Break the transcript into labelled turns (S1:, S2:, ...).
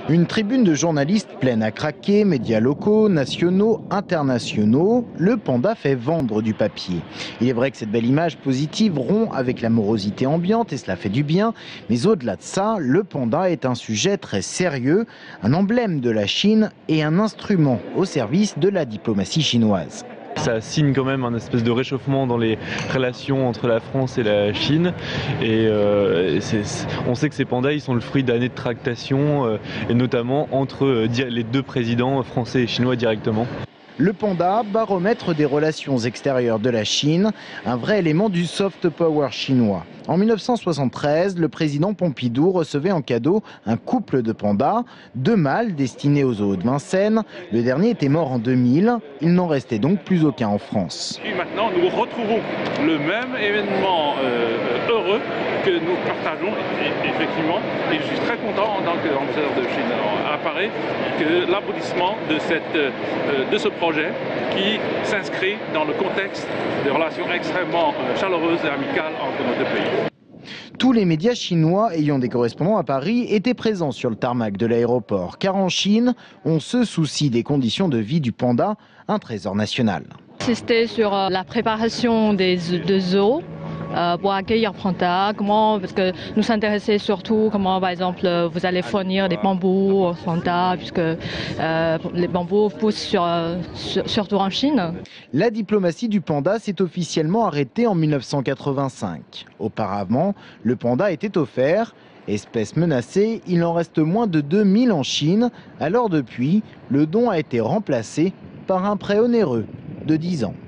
S1: Une tribune de journalistes pleine à craquer, médias locaux, nationaux, internationaux, le panda fait vendre du papier. Il est vrai que cette belle image positive rompt avec la morosité ambiante et cela fait du bien, mais au-delà de ça, le panda est un sujet très sérieux, un emblème de la Chine et un instrument au service de la diplomatie chinoise.
S2: Ça signe quand même un espèce de réchauffement dans les relations entre la France et la Chine. Et on sait que ces pandas, ils sont le fruit d'années de tractation, et notamment entre les deux présidents français et chinois directement.
S1: Le panda, baromètre des relations extérieures de la Chine, un vrai élément du soft power chinois. En 1973, le président Pompidou recevait en cadeau un couple de pandas, deux mâles destinés aux zoos de Vincennes. Le dernier était mort en 2000, il n'en restait donc plus aucun en France.
S3: Et maintenant, nous retrouvons le même événement heureux que nous partageons effectivement. Et je suis très content en tant qu'ambassadeur de Chine à Paris que l'aboutissement de ce projet qui s'inscrit dans le contexte de relations extrêmement chaleureuses et amicales entre nos deux pays.
S1: Tous les médias chinois ayant des correspondants à Paris étaient présents sur le tarmac de l'aéroport, car en Chine, on se soucie des conditions de vie du panda, un trésor national.
S4: C'était sur la préparation des zoos pour accueillir panda, parce que nous s'intéressait surtout comment, par exemple, vous allez fournir des bambous aux pandas, puisque les bambous poussent surtout en Chine.
S1: La diplomatie du panda s'est officiellement arrêtée en 1985. Auparavant, le panda était offert. Espèce menacée, il en reste moins de 2000 en Chine. Alors depuis, le don a été remplacé par un prêt onéreux de 10 ans.